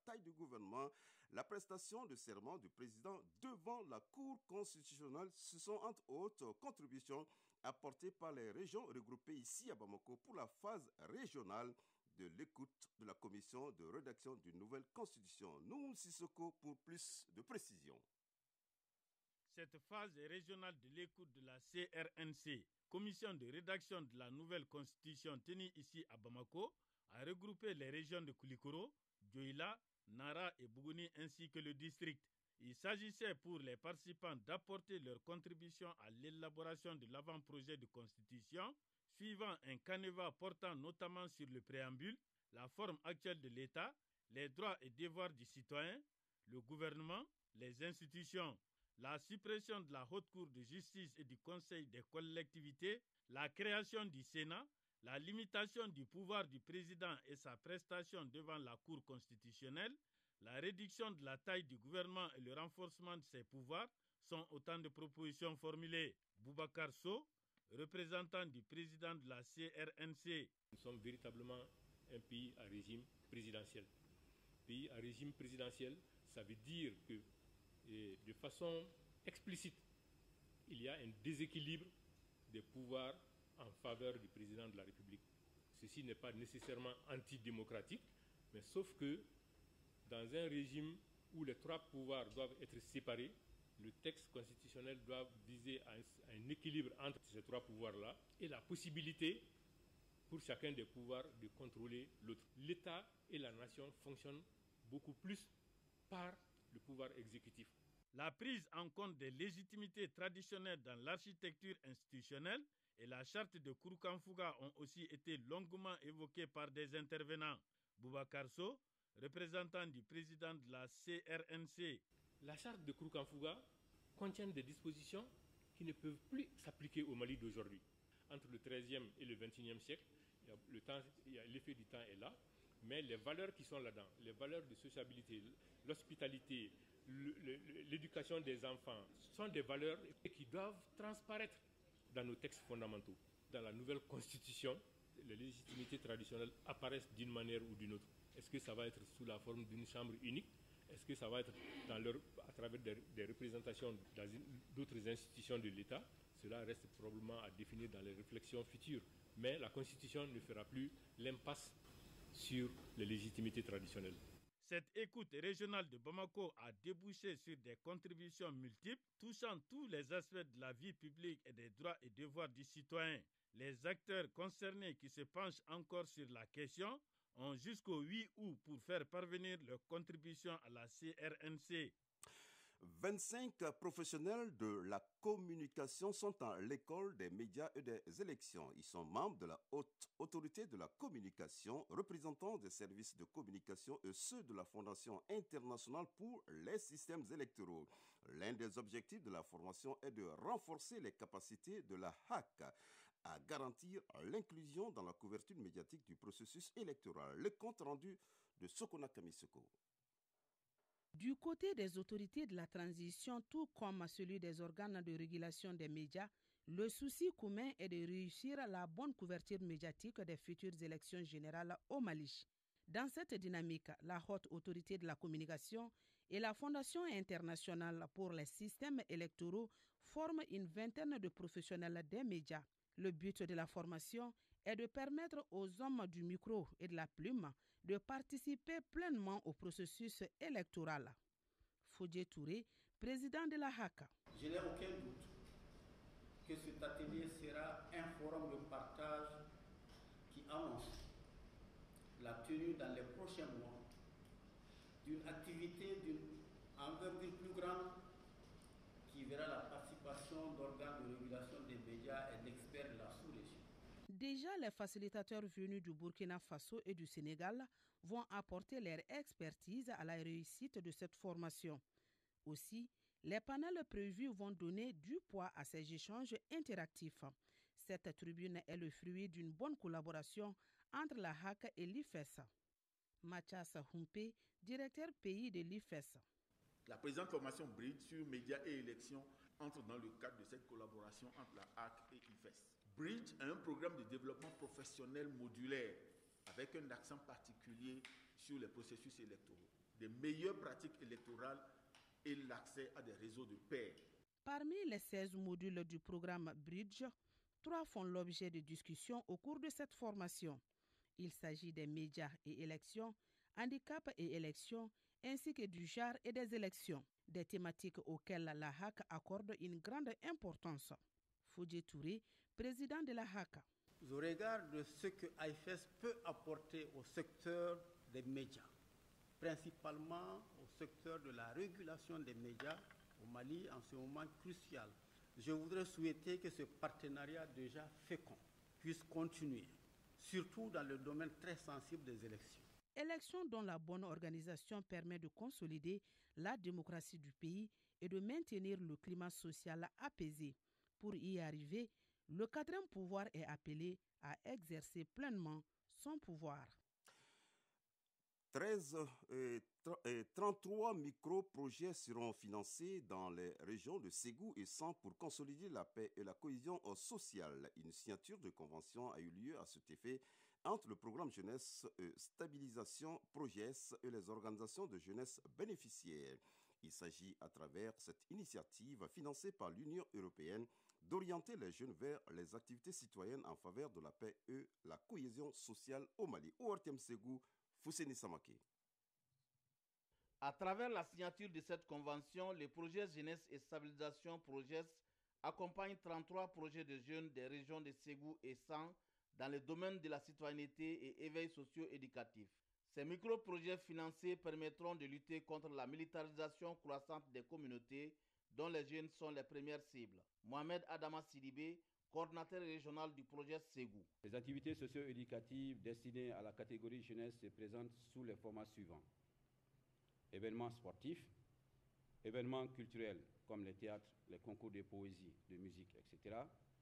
taille du gouvernement, la prestation de serment du président devant la Cour constitutionnelle. Ce sont entre autres contributions apportées par les régions regroupées ici à Bamako pour la phase régionale de l'écoute de la commission de rédaction d'une nouvelle constitution. Nous, Sissoko, pour plus de précision. Cette phase régionale de l'écoute de la CRNC, commission de rédaction de la nouvelle constitution tenue ici à Bamako, a regroupé les régions de Koulikoro, Dioïla, Nara et Bougouni ainsi que le district. Il s'agissait pour les participants d'apporter leur contribution à l'élaboration de l'avant-projet de constitution, suivant un canevas portant notamment sur le préambule, la forme actuelle de l'État, les droits et devoirs du citoyen, le gouvernement, les institutions, la suppression de la Haute Cour de justice et du Conseil des collectivités, la création du Sénat, la limitation du pouvoir du président et sa prestation devant la Cour constitutionnelle, la réduction de la taille du gouvernement et le renforcement de ses pouvoirs sont autant de propositions formulées. Boubacar Sow, représentant du président de la CRNC. Nous sommes véritablement un pays à régime présidentiel. Pays à régime présidentiel, ça veut dire que de façon explicite, il y a un déséquilibre des pouvoirs en faveur du président de la République. Ceci n'est pas nécessairement antidémocratique, mais sauf que dans un régime où les trois pouvoirs doivent être séparés, le texte constitutionnel doit viser à un équilibre entre ces trois pouvoirs-là et la possibilité pour chacun des pouvoirs de contrôler l'autre. L'État et la nation fonctionnent beaucoup plus par le pouvoir exécutif. La prise en compte des légitimités traditionnelles dans l'architecture institutionnelle et la charte de Kouroukanfouga ont aussi été longuement évoquées par des intervenants. Boubacar Sow, représentant du président de la CRNC. La charte de Kouroukanfouga contient des dispositions qui ne peuvent plus s'appliquer au Mali d'aujourd'hui. Entre le 13e et le 21e siècle, l'effet du temps est là, mais les valeurs qui sont là-dedans, les valeurs de sociabilité, l'hospitalité, l'éducation des enfants, sont des valeurs qui doivent transparaître dans nos textes fondamentaux. Dans la nouvelle constitution, les légitimités traditionnelles apparaissent d'une manière ou d'une autre. Est-ce que ça va être sous la forme d'une chambre unique? Est-ce que ça va être à travers des représentations d'autres institutions de l'État? Cela reste probablement à définir dans les réflexions futures. Mais la Constitution ne fera plus l'impasse sur les légitimités traditionnelles. Cette écoute régionale de Bamako a débouché sur des contributions multiples touchant tous les aspects de la vie publique et des droits et devoirs du citoyen. Les acteurs concernés qui se penchent encore sur la question ont jusqu'au 8 août pour faire parvenir leurs contributions à la CRNC. 25 professionnels de la communication sont à l'école des médias et des élections. Ils sont membres de la haute autorité de la communication, représentants des services de communication et ceux de la Fondation internationale pour les systèmes électoraux. L'un des objectifs de la formation est de renforcer les capacités de la HAC à garantir l'inclusion dans la couverture médiatique du processus électoral. Le compte rendu de Sokona Kamisoko. Du côté des autorités de la transition, tout comme celui des organes de régulation des médias, le souci commun est de réussir la bonne couverture médiatique des futures élections générales au Mali. Dans cette dynamique, la haute autorité de la communication et la Fondation internationale pour les systèmes électoraux forment une vingtaine de professionnels des médias. Le but de la formation est de permettre aux hommes du micro et de la plume de participer pleinement au processus électoral. Fodje Touré, président de la HAC. Je n'ai aucun doute que cet atelier sera un forum de partage qui annonce la tenue dans les prochains mois d'une activité d'une envergure plus grande qui verra la participation d'organes de régulation des médias et d'experts de la sous-région. Déjà, les facilitateurs venus du Burkina Faso et du Sénégal vont apporter leur expertise à la réussite de cette formation. Aussi, les panels prévus vont donner du poids à ces échanges interactifs. Cette tribune est le fruit d'une bonne collaboration entre la HAC et l'IFES. Mathias Humpé, directeur pays de l'IFES. La présente formation Bridge sur médias et élections entre dans le cadre de cette collaboration entre la HAC et l'IFES. Bridge est un programme de développement professionnel modulaire avec un accent particulier sur les processus électoraux. des meilleures pratiques électorales et l'accès à des réseaux de pairs. Parmi les 16 modules du programme Bridge, 3 font l'objet de discussions au cours de cette formation. Il s'agit des médias et élections, handicap et élections, ainsi que du genre et des élections, des thématiques auxquelles la HAC accorde une grande importance. Fodje Touré, président de la HAC. Au regard de ce que AIFES peut apporter au secteur des médias, principalement au secteur de la régulation des médias au Mali en ce moment crucial, je voudrais souhaiter que ce partenariat déjà fécond puisse continuer, surtout dans le domaine très sensible des élections. Élections dont la bonne organisation permet de consolider la démocratie du pays et de maintenir le climat social apaisé. Pour y arriver, le 4e pouvoir est appelé à exercer pleinement son pouvoir. 33 micro-projets seront financés dans les régions de Ségou et San pour consolider la paix et la cohésion sociale. Une signature de convention a eu lieu à cet effet entre le programme Jeunesse Stabilisation Progress et les organisations de jeunesse bénéficiaires. Il s'agit, à travers cette initiative financée par l'Union européenne, d'orienter les jeunes vers les activités citoyennes en faveur de la paix et la cohésion sociale au Mali. ORTM Ségou, Fousseni Samake. À travers la signature de cette convention, le projet Jeunesse et Stabilisation Progress accompagne 33 projets de jeunes des régions de Ségou et San dans le domaine de la citoyenneté et éveil socio-éducatif. Ces micro-projets financés permettront de lutter contre la militarisation croissante des communautés dont les jeunes sont les premières cibles. Mohamed Adama Sidibé, coordinateur régional du projet Ségou. Les activités socio-éducatives destinées à la catégorie jeunesse se présentent sous les formats suivants. Événements sportifs, événements culturels comme les théâtres, les concours de poésie, de musique, etc.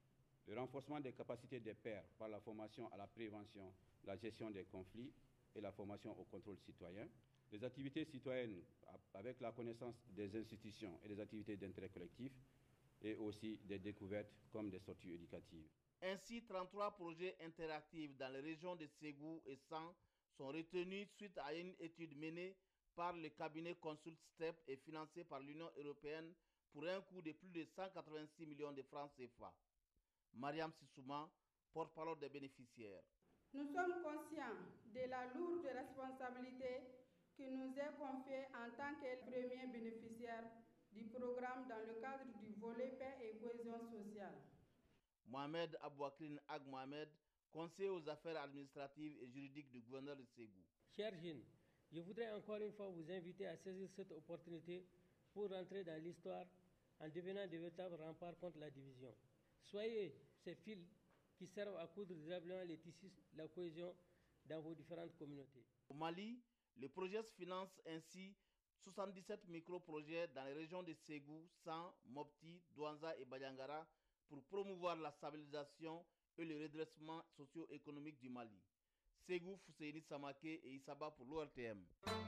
Le renforcement des capacités des pairs par la formation à la prévention, la gestion des conflits et la formation au contrôle citoyen. Les activités citoyennes avec la connaissance des institutions et des activités d'intérêt collectif et aussi des découvertes comme des sorties éducatives. Ainsi, 33 projets interactifs dans les régions de Ségou et San sont retenus suite à une étude menée par le cabinet Consult Step et financé par l'Union européenne pour un coût de plus de 186 millions de francs CFA. Mariam Sissouma, porte-parole des bénéficiaires. Nous sommes conscients de la lourde responsabilité qui nous est confiée en tant que premiers bénéficiaires du programme dans le cadre du volet paix et cohésion sociale. Mohamed Abouakrine Ag Mohamed, conseiller aux affaires administratives et juridiques du gouverneur de Ségou. Chers jeunes, je voudrais encore une fois vous inviter à saisir cette opportunité pour rentrer dans l'histoire en devenant de véritables remparts contre la division. Soyez ces fils qui servent à coudre durablement les tissus de la cohésion dans vos différentes communautés. Au Mali, le projet finance ainsi 77 micro-projets dans les régions de Ségou, San, Mopti, Douanza et Bayangara pour promouvoir la stabilisation et le redressement socio-économique du Mali. Ségou, Fousseini Samake et Isaba pour l'ORTM.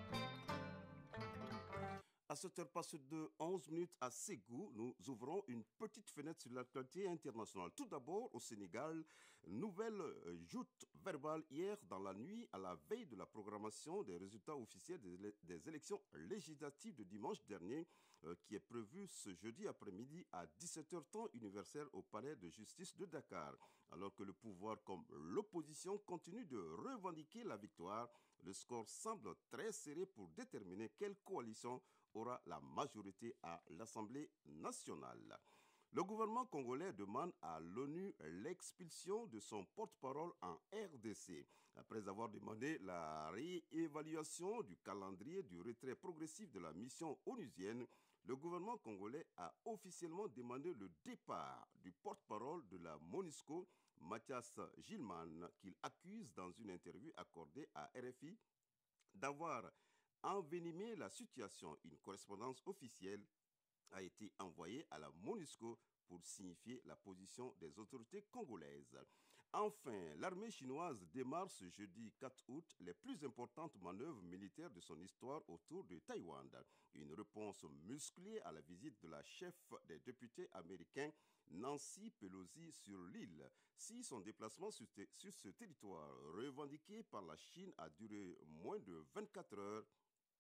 À 7h passées de 11 minutes à Ségou, nous ouvrons une petite fenêtre sur l'actualité internationale. Tout d'abord, au Sénégal, nouvelle joute verbale hier dans la nuit à la veille de la programmation des résultats officiels des élections législatives de dimanche dernier, qui est prévue ce jeudi après-midi à 17h temps universel au palais de justice de Dakar. Alors que le pouvoir comme l'opposition continuent de revendiquer la victoire, le score semble très serré pour déterminer quelle coalition aura la majorité à l'Assemblée nationale. Le gouvernement congolais demande à l'ONU l'expulsion de son porte-parole en RDC. Après avoir demandé la réévaluation du calendrier du retrait progressif de la mission onusienne, le gouvernement congolais a officiellement demandé le départ du porte-parole de la MONUSCO, Mathias Gilman, qu'il accuse dans une interview accordée à RFI d'avoir envenimé la situation. Une correspondance officielle a été envoyée à la MONUSCO pour signifier la position des autorités congolaises. Enfin, l'armée chinoise démarre ce jeudi 4 août les plus importantes manœuvres militaires de son histoire autour de Taïwan. Une réponse musclée à la visite de la chef des députés américains Nancy Pelosi sur l'île. Si son déplacement sur ce territoire revendiqué par la Chine a duré moins de 24 heures,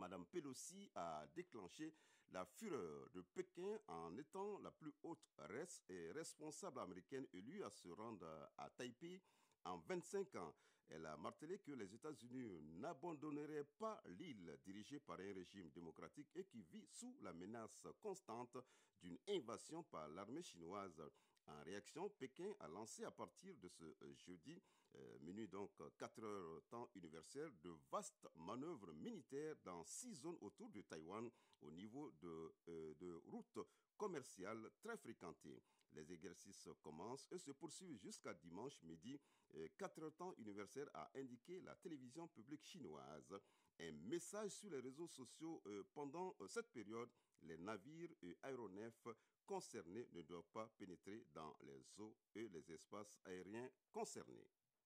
Mme Pelosi a déclenché la fureur de Pékin en étant la plus haute responsable américaine élue à se rendre à Taipei en 25 ans. Elle a martelé que les États-Unis n'abandonneraient pas l'île dirigée par un régime démocratique et qui vit sous la menace constante d'une invasion par l'armée chinoise. En réaction, Pékin a lancé à partir de ce jeudi, minuit donc 4 heures temps universel, de vastes manœuvres militaires dans 6 zones autour de Taïwan au niveau de routes commerciales très fréquentées. Les exercices commencent et se poursuivent jusqu'à dimanche midi. 4 heures temps universel a indiqué la télévision publique chinoise. Un message sur les réseaux sociaux pendant cette période, les navires et aéronefs concernés ne doivent pas pénétrer dans les eaux et les espaces aériens concernés.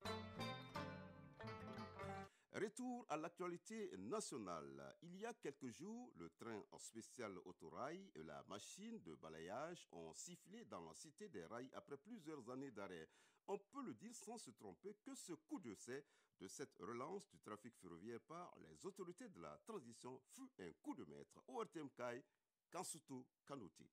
Retour à l'actualité nationale. Il y a quelques jours, le train spécial autorail et la machine de balayage ont sifflé dans la cité des rails après plusieurs années d'arrêt. On peut le dire sans se tromper que ce coup d'essai de cette relance du trafic ferroviaire par les autorités de la transition fut un coup de maître. ORTM Kai, Kansutu Kanouti.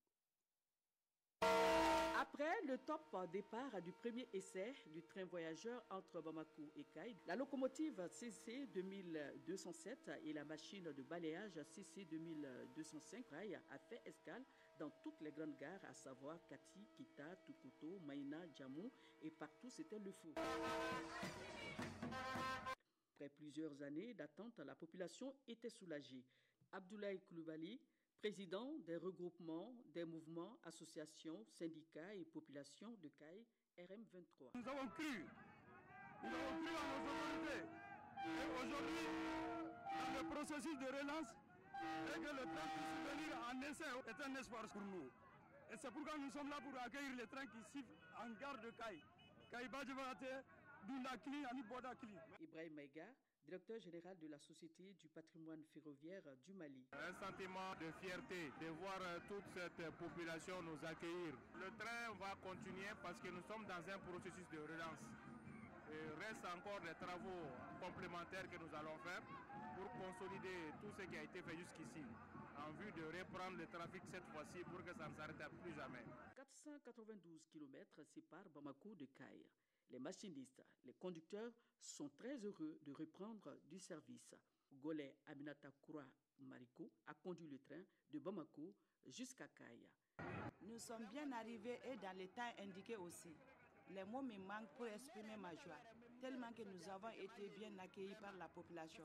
Après le top départ du premier essai du train voyageur entre Bamako et Kai, la locomotive CC 2207 et la machine de balayage CC 2205 a fait escale dans toutes les grandes gares, à savoir Kati, Kita, Tukuto, Maïna, Djamou, et partout c'était le feu. Après plusieurs années d'attente, la population était soulagée. Abdoulaye Koulibaly, président des regroupements, des mouvements, associations, syndicats et populations de Kai, RM23. Nous avons cru en nos autorités. Et aujourd'hui, dans le processus de relance, et que le train puisse venir en essai est un espoir pour nous. Et c'est pourquoi nous sommes là pour accueillir les trains qui sifflent en gare de Kai. Kai Badjevate, Dundakli, Anibodakli. Ibrahim Maïga, directeur général de la Société du patrimoine ferroviaire du Mali. Un sentiment de fierté de voir toute cette population nous accueillir. Le train va continuer parce que nous sommes dans un processus de relance. Il reste encore des travaux complémentaires que nous allons faire pour consolider tout ce qui a été fait jusqu'ici en vue de reprendre le trafic cette fois-ci pour que ça ne s'arrête plus jamais. 492 km séparent Bamako de Kai. Les machinistes, les conducteurs sont très heureux de reprendre du service. Golé Aminata Koura Mariko a conduit le train de Bamako jusqu'à Kai. Nous sommes bien arrivés et dans les temps indiqués aussi. Les mots me manquent pour exprimer ma joie, tellement que nous avons été bien accueillis par la population.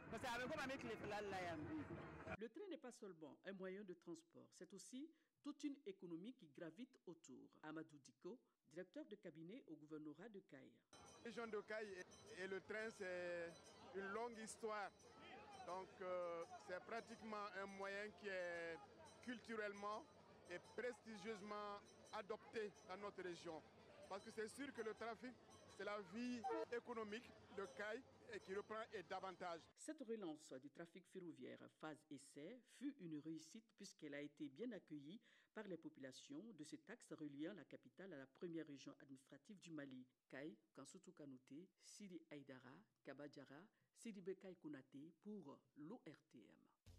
Le train n'est pas seulement un moyen de transport, c'est aussi toute une économie qui gravite autour. Amadou Diko, directeur de cabinet au gouvernorat de Kai. La région de Kai et le train, c'est une longue histoire. Donc, c'est pratiquement un moyen qui est culturellement et prestigieusement adopté dans notre région. Parce que c'est sûr que le trafic, c'est la vie économique de Kai et qui reprend et davantage. Cette relance du trafic ferroviaire phase essai fut une réussite puisqu'elle a été bien accueillie par les populations de cet axe reliant la capitale à la première région administrative du Mali. Kai, Kansutu Kanouté, Sidi Aïdara, Kabadjara, Sidi Bekay Kounate pour l'ORTM.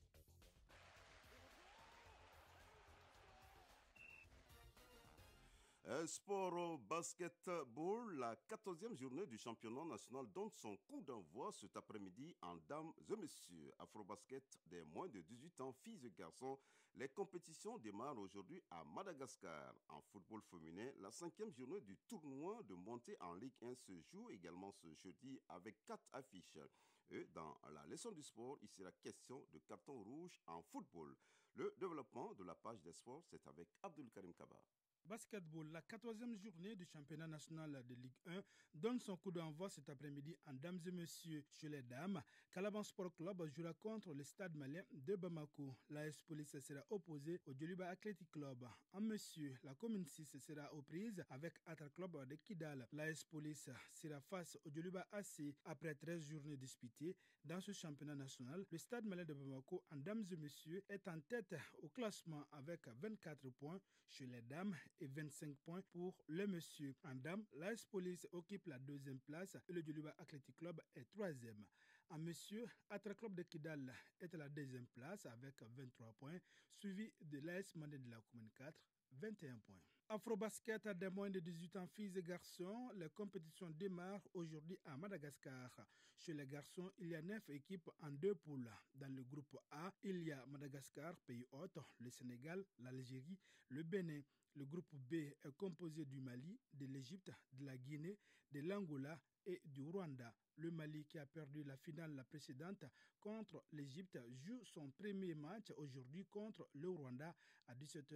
Sport basketball, la 14e journée du championnat national donne son coup d'envoi cet après-midi en dames et messieurs. Afrobasket des moins de 18 ans, filles et garçons. Les compétitions démarrent aujourd'hui à Madagascar. En football féminin, la 5e journée du tournoi de montée en Ligue 1 se joue également ce jeudi avec 4 affiches. Et dans la leçon du sport, il sera question de carton rouge en football. Le développement de la page des sports, c'est avec Abdul Karim Kaba. Basketball, la 14e journée du championnat national de Ligue 1 donne son coup d'envoi cet après-midi en dames et messieurs. Chez les dames, Calaban Sport Club jouera contre le stade malien de Bamako. L'AS Police sera opposée au Djoliba Athletic Club. En messieurs, la commune 6 sera aux prises avec Atra Club de Kidal. L'AS Police sera face au Djoliba AC après 13 journées disputées dans ce championnat national. Le stade malien de Bamako en dames et messieurs est en tête au classement avec 24 points chez les dames et 25 points pour les messieurs. En dames, l'AS Police occupe la 2e place et le Djoliba Athletic Club est 3e. En messieurs, Atra Club de Kidal est à la deuxième place avec 23 points, suivi de l'AS Mandé de la Commune 4, 21 points. Afrobasket à des moins de 18 ans, filles et garçons, les compétitions démarrent aujourd'hui à Madagascar. Chez les garçons, il y a 9 équipes en 2 poules. Dans le groupe A, il y a Madagascar, pays hôte, le Sénégal, l'Algérie, le Bénin. Le groupe B est composé du Mali, de l'Égypte, de la Guinée, de l'Angola et du Rwanda. Le Mali, qui a perdu la finale la précédente contre l'Égypte, joue son premier match aujourd'hui contre le Rwanda à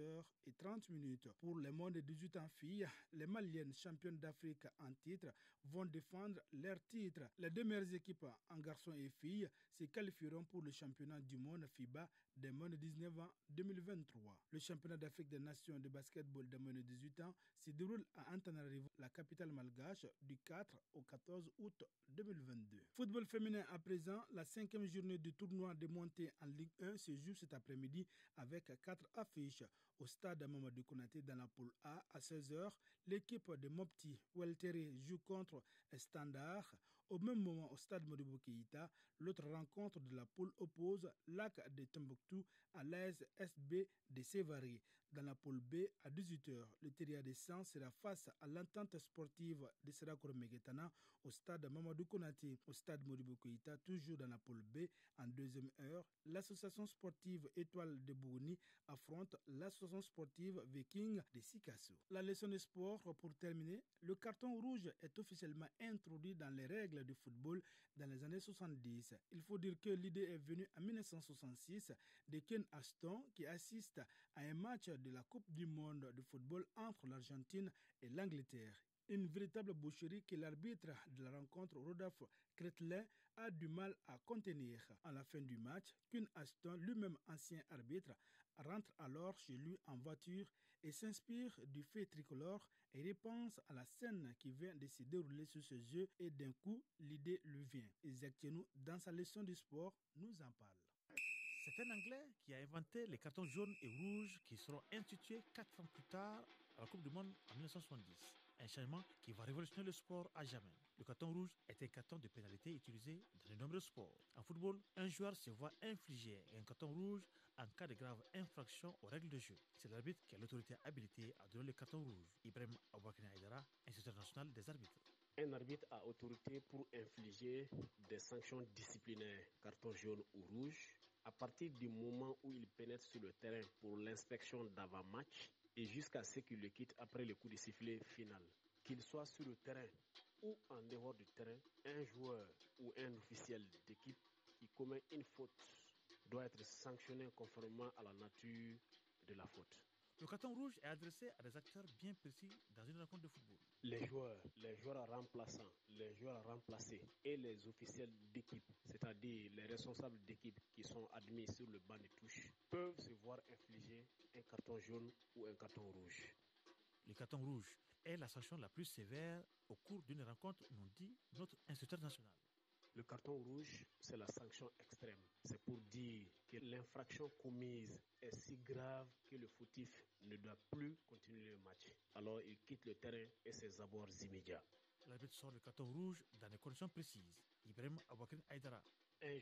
17h30. Pour les moins de 18 ans filles, les Maliennes championnes d'Afrique en titre vont défendre leur titre. Les 2 meilleures équipes en garçons et filles se qualifieront pour le championnat du monde FIBA des moins de 19 ans 2023. Le championnat d'Afrique des nations de basketball des moins de 18 ans se déroule à Antananarivo, la capitale malgache, du 4 au 14 août 2022. Football féminin à présent, la 5e journée du tournoi de montée en Ligue 1 se joue cet après-midi avec 4 affiches. Au stade Mamadou Konaté dans la poule A à 16h, l'équipe de Mopti Weltere joue contre Standard. Au même moment, au stade Modibo Keïta, l'autre rencontre de la poule oppose Lac de Tombouctou à l'AS SB de Sévaré. Dans la poule B, à 18h, le Teria des Sangs sera face à l'entente sportive de Serakoro Megetana au stade Mamadou Konaté. Au stade Modibo Keïta, toujours dans la poule B, en deuxième heure, l'association sportive Étoile de Bourgogne affronte l'association sportive Viking de Sikasso. La leçon de sport, pour terminer, le carton rouge est officiellement introduit dans les règles du football dans les années 70. Il faut dire que l'idée est venue en 1966 de Ken Ashton qui assiste à un match de la Coupe du monde de football entre l'Argentine et l'Angleterre. Une véritable boucherie que l'arbitre de la rencontre, Rodolphe Cretlin, a du mal à contenir. À la fin du match, Ken Ashton, lui-même ancien arbitre, rentre alors chez lui en voiture et s'inspire du fait tricolore et repense à la scène qui vient de se dérouler sous ses yeux et d'un coup, l'idée lui vient. Isaac Tienou, dans sa leçon du sport, nous en parle. C'est un Anglais qui a inventé les cartons jaunes et rouges qui seront institués 4 ans plus tard à la Coupe du Monde en 1970. Un changement qui va révolutionner le sport à jamais. Le carton rouge est un carton de pénalité utilisé dans de nombreux sports. En football, un joueur se voit infliger un carton rouge en cas de grave infraction aux règles de jeu. C'est l'arbitre qui a l'autorité habilitée à donner le carton rouge. Ibrahim Aboubakar Aïdara, instituteur national des arbitres. Un arbitre a autorité pour infliger des sanctions disciplinaires, carton jaune ou rouge, à partir du moment où il pénètre sur le terrain pour l'inspection d'avant-match et jusqu'à ce qu'il le quitte après le coup de sifflet final. Qu'il soit sur le terrain ou en dehors du terrain, un joueur ou un officiel d'équipe qui commet une faute doit être sanctionné conformément à la nature de la faute. Le carton rouge est adressé à des acteurs bien précis dans une rencontre de football. Les joueurs remplaçants, les joueurs remplacés et les officiels d'équipe, c'est-à-dire les responsables d'équipe qui sont admis sur le banc de touche, peuvent se voir infliger un carton jaune ou un carton rouge. Le carton rouge est la sanction la plus sévère au cours d'une rencontre, nous dit notre instituteur national. Le carton rouge, c'est la sanction extrême. C'est pour dire que l'infraction commise est si grave que le fautif ne doit plus continuer le match. Alors il quitte le terrain et ses abords immédiats. L'arbitre sort le carton rouge dans des conditions précises. Ibrahim Aboubakar Aïdara. Un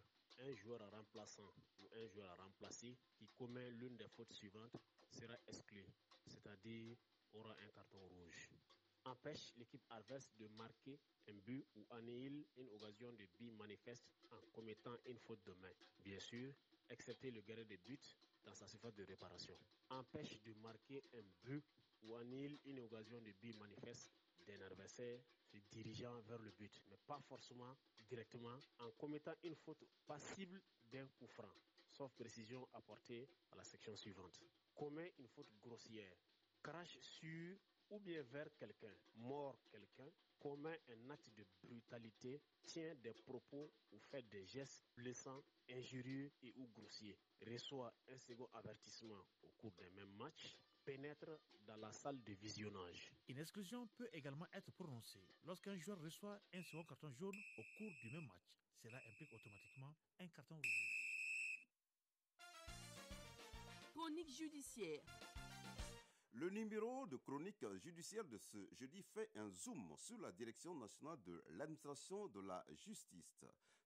joueur remplaçant ou un joueur remplacé qui commet l'une des fautes suivantes sera exclu, c'est-à-dire aura un carton rouge. Empêche l'équipe adverse de marquer un but ou annihile une occasion de but manifeste en commettant une faute de main. Bien sûr, excepté le gardien de but dans sa surface de réparation. Empêche de marquer un but ou annihile une occasion de but manifeste d'un adversaire se dirigeant vers le but, mais pas forcément directement en commettant une faute passible d'un coup franc, sauf précision apportée à la section suivante. Commet une faute grossière, crache sur ou bien vers quelqu'un, mord quelqu'un, commet un acte de brutalité, tient des propos ou fait des gestes blessants, injurieux et ou grossiers, reçoit un second avertissement au cours d'un même match, pénètre dans la salle de visionnage. Une exclusion peut également être prononcée lorsqu'un joueur reçoit un second carton jaune au cours du même match. Cela implique automatiquement un carton rouge. Chronique judiciaire. Le numéro de chronique judiciaire de ce jeudi fait un zoom sur la Direction nationale de l'administration de la justice.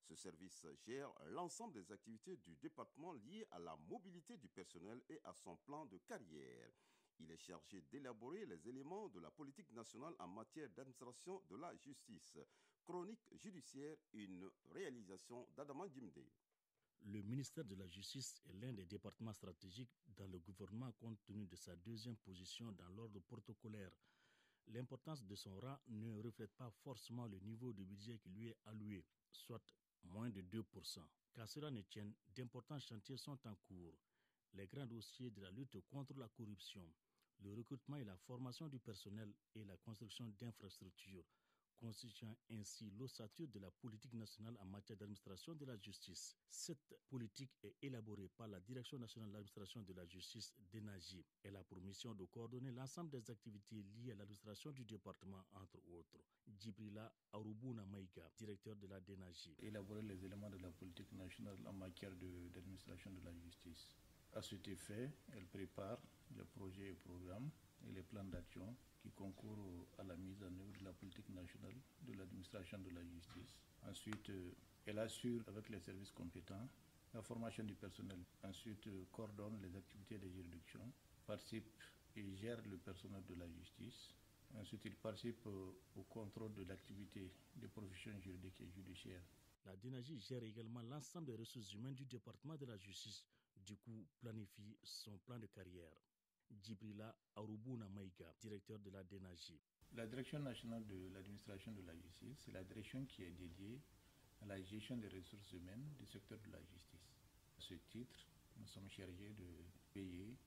Ce service gère l'ensemble des activités du département liées à la mobilité du personnel et à son plan de carrière. Il est chargé d'élaborer les éléments de la politique nationale en matière d'administration de la justice. Chronique judiciaire, une réalisation d'Adama Djimde. Le ministère de la Justice est l'un des départements stratégiques dans le gouvernement compte tenu de sa deuxième position dans l'ordre protocolaire. L'importance de son rang ne reflète pas forcément le niveau de budget qui lui est alloué, soit moins de 2%. Qu'à cela ne tienne, d'importants chantiers sont en cours. Les grands dossiers de la lutte contre la corruption, le recrutement et la formation du personnel et la construction d'infrastructures, constituant ainsi l'ossature de la politique nationale en matière d'administration de la justice. Cette politique est élaborée par la Direction nationale de l'administration de la justice (DENAJ). Elle a pour mission de coordonner l'ensemble des activités liées à l'administration du département, entre autres. Djibrila Aroubouna Maïga, directeur de la DENAJ. Élaborer les éléments de la politique nationale en matière d'administration de la justice. À cet effet, elle prépare les projets et programmes et les plans d'action qui concourent à la mise en œuvre de la politique nationale de l'administration de la justice. Ensuite, elle assure avec les services compétents la formation du personnel. Ensuite, coordonne les activités des juridictions, participe et gère le personnel de la justice. Ensuite, il participe au contrôle de l'activité des professions juridiques et judiciaires. La DENAJ gère également l'ensemble des ressources humaines du département de la justice, du coup planifie son plan de carrière. Djibrila Aroubouna Maïga, directeur de la DENAJ. La Direction nationale de l'administration de la justice, c'est la direction qui est dédiée à la gestion des ressources humaines du secteur de la justice. À ce titre, nous sommes chargés de veiller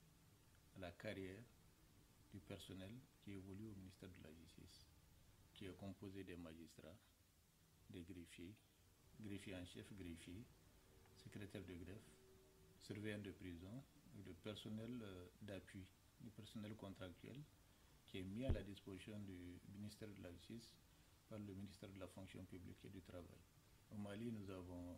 à la carrière du personnel qui évolue au ministère de la Justice, qui est composé des magistrats, des greffiers, greffiers en chef, greffiers, secrétaires de greffe, surveillants de prison et le personnel d'appui, le personnel contractuel qui est mis à la disposition du ministère de la Justice par le ministère de la Fonction publique et du Travail. Au Mali, nous avons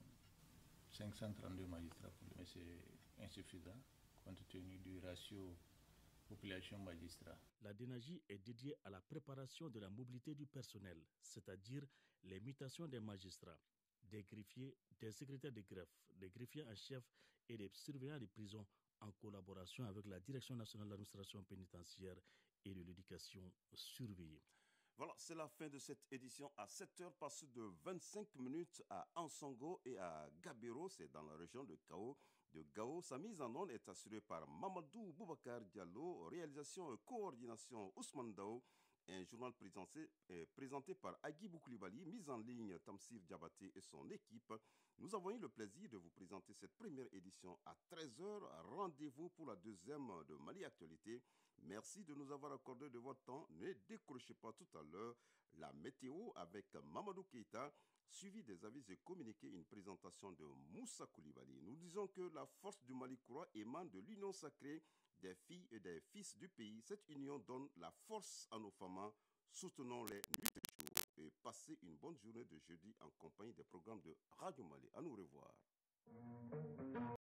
532 magistrats, mais c'est insuffisant compte tenu du ratio population-magistrat. La DENAJ est dédiée à la préparation de la mobilité du personnel, c'est-à-dire les mutations des magistrats, des greffiers, des secrétaires de greffe, des greffiers en chef et des surveillants de prison en collaboration avec la Direction nationale de l'administration pénitentiaire et de l'éducation surveillée. Voilà, c'est la fin de cette édition à 7h, passé de 25 minutes à Ansongo et à Gabiro, c'est dans la région de Gao. Sa mise en onde est assurée par Mamadou Boubacar Diallo, réalisation et coordination Ousmane Dao, un journal présenté par Agui Boukoulibaly, mise en ligne Tamsir Diabaté et son équipe. Nous avons eu le plaisir de vous présenter cette première édition à 13h. Rendez-vous pour la deuxième de Mali Actualité. Merci de nous avoir accordé de votre temps. Ne décrochez pas tout à l'heure la météo avec Mamadou Keita, suivi des avis et communiqués, une présentation de Moussa Koulibaly. Nous disons que la force du Mali Koura émane de l'union sacrée des filles et des fils du pays. Cette union donne la force à nos femmes. Soutenons-les nuit et jour. Et passez une bonne journée de jeudi en compagnie des programmes de Radio Mali. À nous revoir.